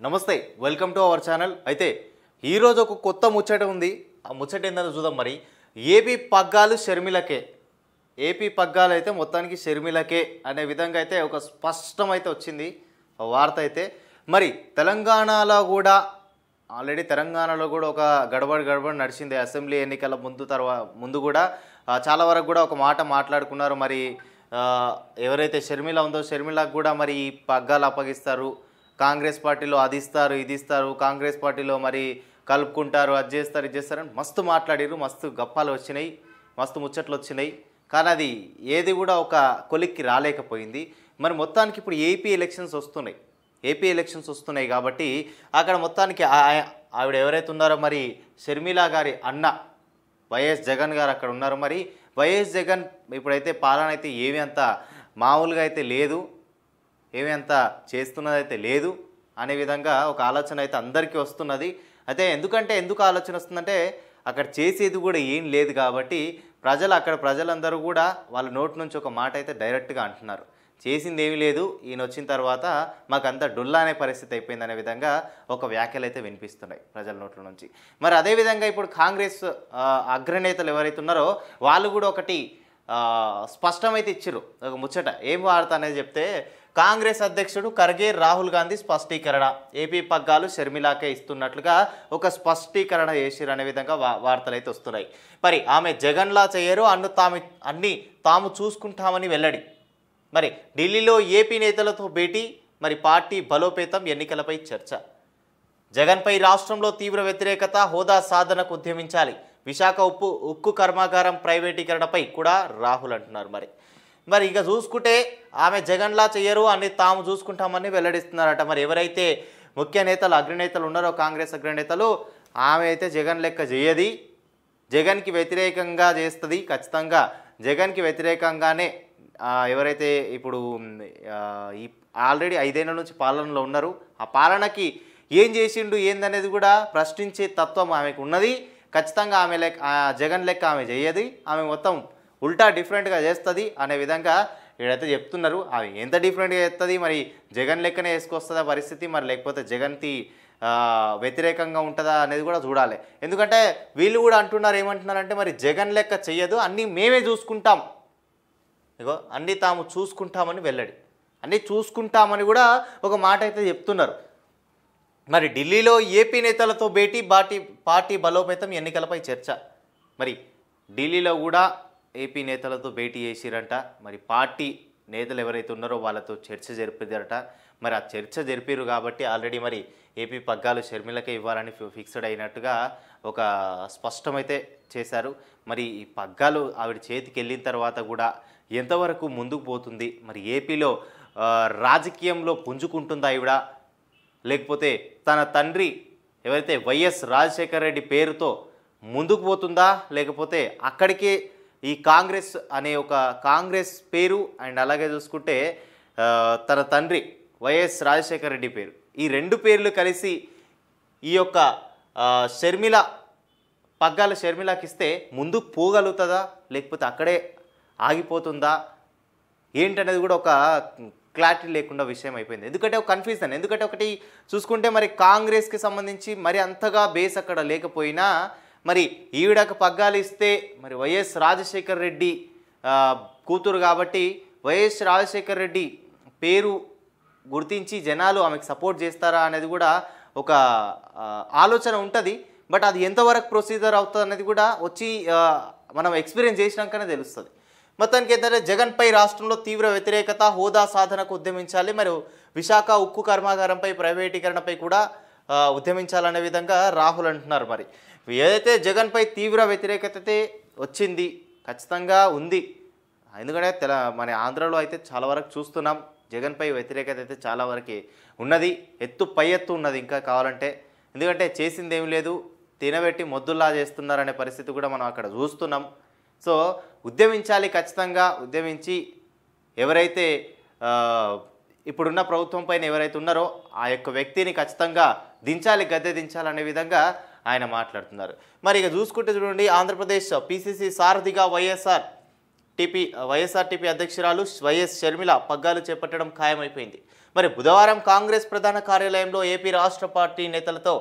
నమస్తే welcome to our channel. అయితే ఈరోజు ఒక కొత్త ముచ్చట ఉంది. ఆ ముచ్చట ఏంటో చూద్దాం. మరి ఏపీ పగ్గాలు షర్మిలకే, ఏపీ పగ్గాలు అయితే మొత్తానికి షర్మిలకే అనే విధంగా అయితే ఒక స్పష్టమైతే వచ్చింది వార్త. అయితే మరి తెలంగాణలో కూడా ఆల్రెడీ ఒక గడబడి నడిచింది. అసెంబ్లీ ఎన్నికల ముందు కూడా చాలా వరకు కూడా ఒక మాట మాట్లాడుకున్నారు. మరి ఎవరైతే షర్మిల ఉందో షర్మిలకు కూడా మరి ఈ పగ్గాలు అప్పగిస్తారు, కాంగ్రెస్ పార్టీలో అది ఇస్తారు ఇది ఇస్తారు, కాంగ్రెస్ పార్టీలో మరి కలుపుకుంటారు, అది చేస్తారు ఇది చేస్తారని మస్తు మాట్లాడారు. మస్తు గప్పాలు వచ్చినాయి, మస్తు ముచ్చట్లు వచ్చినాయి. కానీ అది ఏది కూడా ఒక కొలిక్కి రాలేకపోయింది. మరి మొత్తానికి ఇప్పుడు ఏపీ ఎలక్షన్స్ వస్తున్నాయి కాబట్టి అక్కడ మొత్తానికి ఆవిడ ఎవరైతే ఉన్నారో మరి షర్మిల గారి అన్న వైఎస్ జగన్ గారు అక్కడ ఉన్నారు. మరి వైఎస్ జగన్ ఇప్పుడైతే పాలన అయితే ఏమీ అంత మామూలుగా అయితే లేదు, ఏమీ అంత చేస్తున్నదైతే లేదు అనే విధంగా ఒక ఆలోచన అయితే అందరికీ వస్తున్నది. అయితే ఎందుకు ఆలోచన వస్తుందంటే అక్కడ చేసేది కూడా ఏం లేదు కాబట్టి ప్రజలందరూ కూడా వాళ్ళ నోటి నుంచి ఒక మాట అయితే డైరెక్ట్గా అంటున్నారు, చేసింది ఏమీ లేదు, ఈయన వచ్చిన తర్వాత మాకంతా డొల్లా అనే పరిస్థితి అయిపోయిందనే విధంగా ఒక వ్యాఖ్యలు అయితే వినిపిస్తున్నాయి ప్రజల నోట్ల నుంచి. మరి అదేవిధంగా ఇప్పుడు కాంగ్రెస్ అగ్రనేతలు ఎవరైతే ఉన్నారో వాళ్ళు కూడా ఒకటి స్పష్టమైతే ఇచ్చారు ఒక ముచ్చట. ఏం వార్త అనేది చెప్తే, కాంగ్రెస్ అధ్యక్షుడు ఖర్గే రాహుల్ గాంధీ స్పష్టీకరణ, ఏపీ పగ్గాలు షర్మిలాకే ఇస్తున్నట్లుగా ఒక స్పష్టీకరణ చేసిరు అనే విధంగా వార్తలు అయితే వస్తున్నాయి. మరి ఆమె జగన్లా చేయరు, అన్ని తాము చూసుకుంటామని వెల్లడి. మరి ఢిల్లీలో ఏపీ నేతలతో భేటీ, మరి పార్టీ బలోపేతం, ఎన్నికలపై చర్చ. జగన్పై రాష్ట్రంలో తీవ్ర వ్యతిరేకత, హోదా సాధనకు ఉద్యమించాలి, విశాఖ ఉక్కు కర్మాగారం ప్రైవేటీకరణపై కూడా రాహుల్ అంటున్నారు. మరి ఇక చూసుకుంటే ఆమె జగన్లా చేయరు, అన్ని తాము చూసుకుంటామని వెల్లడిస్తున్నారట. మరి ఎవరైతే ముఖ్య నేతలు అగ్రనేతలు ఉన్నారో కాంగ్రెస్ అగ్రనేతలు, ఆమె అయితే జగన్ లెక్క చేయది, జగన్కి వ్యతిరేకంగా చేస్తుంది, ఖచ్చితంగా జగన్కి వ్యతిరేకంగానే ఎవరైతే ఇప్పుడు ఈ ఆల్రెడీ 5 ఏళ్ల నుంచి పాలనలో ఉన్నారు, ఆ పాలనకి ఏం చేసిండు ఏందనేది కూడా ప్రశ్నించే తత్వం ఆమెకు ఉన్నది. ఖచ్చితంగా ఆమె జగన్ లెక్క ఆమె చేయది, ఆమె మొత్తం ఉల్టా డిఫరెంట్గా చేస్తుంది అనే విధంగా వీడైతే చెప్తున్నారు. ఆమె ఎంత డిఫరెంట్గా చేస్తుంది, మరి జగన్ లెక్కనే వేసుకొస్తుందా పరిస్థితి, మరి లేకపోతే జగన్కి వ్యతిరేకంగా ఉంటుందా అనేది కూడా చూడాలి. ఎందుకంటే వీళ్ళు కూడా అంటున్నారు, ఏమంటున్నారంటే మరి జగన్ లెక్క చెయ్యదు, అన్నీ మేమే చూసుకుంటాం, ఇగో అన్నీ తాము చూసుకుంటామని వెల్లడి, అన్నీ చూసుకుంటామని కూడా ఒక మాట అయితే చెప్తున్నారు. మరి ఢిల్లీలో ఏపీ నేతలతో భేటీ, పార్టీ బలోపేతం, ఎన్నికలపై చర్చ. మరి ఢిల్లీలో కూడా ఏపీ నేతలతో భేటీ చేసిరంట. మరి పార్టీ నేతలు ఎవరైతే ఉన్నారో వాళ్ళతో చర్చ జరిపిదరట. మరి ఆ చర్చ జరిపారు కాబట్టి ఆల్రెడీ మరి ఏపీ పగ్గాలు షర్మిలకే ఇవ్వాలని ఫిక్స్డ్ అయినట్టుగా ఒక స్పష్టమైతే చేశారు. మరి ఈ పగ్గాలు ఆవిడ చేతికి వెళ్ళిన తర్వాత కూడా ఎంతవరకు ముందుకు పోతుంది, మరి ఏపీలో రాజకీయంలో పుంజుకుంటుందా ఈవిడ, లేకపోతే తన తండ్రి ఎవరైతే వైఎస్ రాజశేఖర రెడ్డి పేరుతో ముందుకు పోతుందా, లేకపోతే అక్కడికే ఈ కాంగ్రెస్ అనే ఒక కాంగ్రెస్ పేరు అండ్ అలాగే చూసుకుంటే తన తండ్రి వైఎస్ రాజశేఖర రెడ్డి పేరు, ఈ 2 పేర్లు కలిసి ఈ యొక్క పగ్గాల షర్మిలకి ఇస్తే ముందుకు పోగలుగుతుందా, లేకపోతే అక్కడే ఆగిపోతుందా ఏంటనేది కూడా ఒక క్లారిటీ లేకుండా విషయం అయిపోయింది. ఎందుకంటే ఒక కన్ఫ్యూజన్, ఎందుకంటే ఒకటి చూసుకుంటే మరి కాంగ్రెస్కి సంబంధించి మరి అంతగా బేస్ అక్కడ లేకపోయినా మరి ఈవిడకు పగ్గాలు ఇస్తే మరి వైఎస్ రాజశేఖర రెడ్డి కూతురు కాబట్టి వైఎస్ రాజశేఖర రెడ్డి పేరు గుర్తించి జనాలు ఆమెకు సపోర్ట్ చేస్తారా అనేది కూడా ఒక ఆలోచన ఉంటుంది. బట్ అది ఎంతవరకు ప్రొసీజర్ అవుతుంది అనేది కూడా వచ్చి మనం ఎక్స్పీరియన్స్ చేసినాకనే తెలుస్తుంది. మొత్తానికి ఏంటంటే జగన్పై రాష్ట్రంలో తీవ్ర వ్యతిరేకత, హోదా సాధనకు ఉద్యమించాలి, మరి విశాఖ ఉక్కు కర్మాగారంపై ప్రైవేటీకరణపై కూడా ఉద్యమించాలనే విధంగా రాహుల్ అంటున్నారు. మరి ఏదైతే జగన్పై తీవ్ర వ్యతిరేకత వచ్చింది, ఖచ్చితంగా ఉంది. ఎందుకంటే మన ఆంధ్రలో అయితే చాలా వరకు చూస్తున్నాం, జగన్పై వ్యతిరేకత అయితే చాలా వరకు ఉన్నది, పై ఎత్తు ఉన్నది ఇంకా కావాలంటే. ఎందుకంటే చేసింది ఏం లేదు, తినబెట్టి మొద్దుల్లా చేస్తున్నారనే పరిస్థితి కూడా మనం అక్కడ చూస్తున్నాం. సో ఉద్యమించాలి, ఖచ్చితంగా ఉద్యమించి ఎవరైతే ఇప్పుడున్న ప్రభుత్వం పైన ఎవరైతే ఉన్నారో ఆ యొక్క వ్యక్తిని ఖచ్చితంగా గద్దె దించాలనే విధంగా ఆయన మాట్లాడుతున్నారు. మరి ఇక చూసుకుంటే చూడండి, ఆంధ్రప్రదేశ్ పిసిసి సారథిగా వైఎస్ఆర్టీపీ అధ్యక్షురాలు వైఎస్ షర్మిల పగ్గాలు చేపట్టడం ఖాయమైపోయింది. మరి బుధవారం కాంగ్రెస్ ప్రధాన కార్యాలయంలో ఏపీ రాష్ట్ర పార్టీ నేతలతో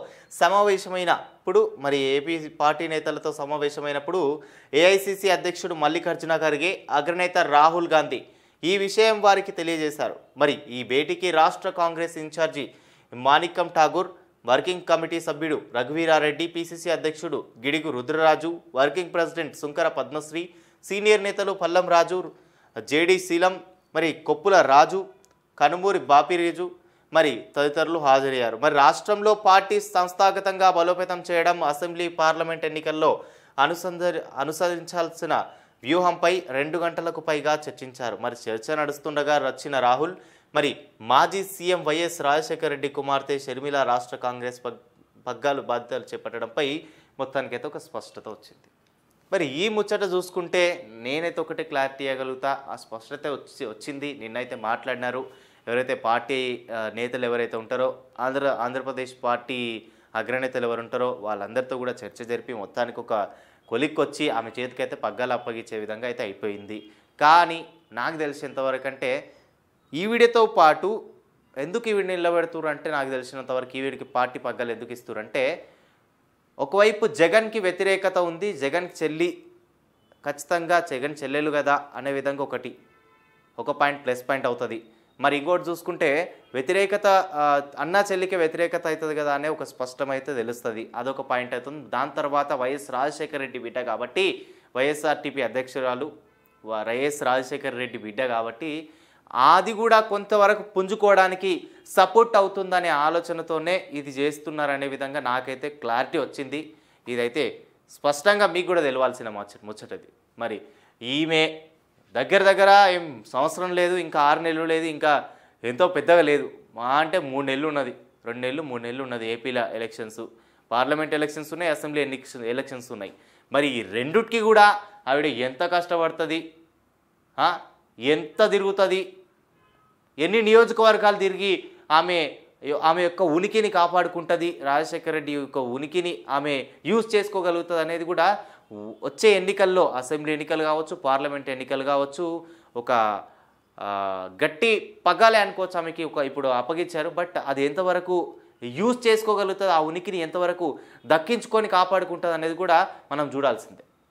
సమావేశమైనప్పుడు ఏఐసిసి అధ్యక్షుడు మల్లికార్జున ఖర్గే, అగ్రనేత రాహుల్ గాంధీ ఈ విషయం వారికి తెలియజేశారు. మరి ఈ భేటీకి రాష్ట్ర Congress in charge Manickam Tagore, working committee సభ్యుడు రఘువీరారెడ్డి, పిసిసి అధ్యక్షుడు Gidugu Rudraraju, working president Sunkara Padmasri, senior నేతలు పల్లం రాజు, జేడి శీలం, మరి కొప్పుల రాజు, కనుమూరి బాపిరాజు మరి తదితరులు హాజరయ్యారు. మరి రాష్ట్రంలో పార్టీ సంస్థాగతంగా బలోపేతం చేయడం, అసెంబ్లీ పార్లమెంట్ ఎన్నికల్లో అనుసరించాల్సిన వ్యూహంపై 2 గంటలకు పైగా చర్చించారు. మరి చర్చ నడుస్తుండగా వచ్చిన రాహుల్ మరి మాజీ సీఎం వైఎస్ రాజశేఖర రెడ్డి కుమార్తె షర్మిల రాష్ట్ర కాంగ్రెస్ పగ్గాలు బాధ్యతలు చేపట్టడంపై మొత్తానికైతే ఒక స్పష్టత వచ్చింది. మరి ఈ ముచ్చట చూసుకుంటే నేనైతే ఒకటి క్లారిటీ ఇవ్వగలుగుతా, ఆ స్పష్టత వచ్చింది. నిన్నైతే మాట్లాడినారు ఎవరైతే పార్టీ నేతలు ఎవరైతే ఉంటారో, ఆంధ్రప్రదేశ్ పార్టీ అగ్రనేతలు ఎవరు ఉంటారో వాళ్ళందరితో కూడా చర్చ జరిపి మొత్తానికి ఒక కొలిక్కొచ్చి ఆమె చేతికైతే పగ్గాలు అప్పగించే విధంగా అయితే అయిపోయింది. కానీ నాకు తెలిసినంతవరకు అంటే ఈవిడతో పాటు ఎందుకు ఈవిడ నిలబెడుతురు అంటే, నాకు తెలిసినంతవరకు ఈవిడికి పార్టీ పగ్గాలు ఎందుకు ఇస్తున్నారు అంటే, ఒకవైపు జగన్కి వ్యతిరేకత ఉంది, జగన్ చెల్లి ఖచ్చితంగా జగన్ చెల్లెలు కదా అనే విధంగా ఒక పాయింట్ ప్లస్ పాయింట్ అవుతుంది. మరి ఇంకోటి చూసుకుంటే వ్యతిరేకత అన్నా చెల్లికి వ్యతిరేకత అవుతుంది కదా అనే ఒక స్పష్టమైతే తెలుస్తుంది, అదొక పాయింట్ అవుతుంది. దాని తర్వాత వైఎస్ రాజశేఖర రెడ్డి బిడ్డ కాబట్టి, వైఎస్ఆర్టీపీ అధ్యక్షురాలు వైఎస్ రాజశేఖర రెడ్డి బిడ్డ కాబట్టి అది కూడా కొంతవరకు పుంజుకోవడానికి సపోర్ట్ అవుతుందనే ఆలోచనతోనే ఇది చేస్తున్నారనే విధంగా నాకైతే క్లారిటీ వచ్చింది. ఇదైతే స్పష్టంగా మీకు కూడా తెలవాల్సిన ముచ్చటది. మరి ఈమె దగ్గర ఏం సంవత్సరం లేదు, ఇంకా 6 నెలలు లేదు, ఇంకా ఎంతో పెద్దగా లేదు, మా అంటే 3 నెలలు ఉన్నది, 2 నెలలు 3 నెలలు ఉన్నది. ఏపీలో ఎలక్షన్స్, పార్లమెంట్ ఎలక్షన్స్ ఉన్నాయి, అసెంబ్లీ ఎలక్షన్స్ ఉన్నాయి. మరి ఈ రెండుకి కూడా ఆవిడ ఎంత కష్టపడుతుంది, ఎంత తిరుగుతుంది, ఎన్ని నియోజకవర్గాలు తిరిగి ఆమె యొక్క ఉనికిని కాపాడుకుంటుంది, రాజశేఖర రెడ్డి యొక్క ఉనికిని ఆమె యూజ్ చేసుకోగలుగుతుంది అనేది కూడా వచ్చే ఎన్నికల్లో, అసెంబ్లీ ఎన్నికలు కావచ్చు, పార్లమెంట్ ఎన్నికలు కావచ్చు, ఒక గట్టి పగ్గాలే అనుకోవచ్చు ఆమెకి ఇప్పుడు అప్పగించారు. బట్ అది ఎంతవరకు యూజ్ చేసుకోగలుగుతుంది, ఆ ఉనికిని ఎంతవరకు దక్కించుకొని కాపాడుకుంటుంది అనేది కూడా మనం చూడాల్సిందే.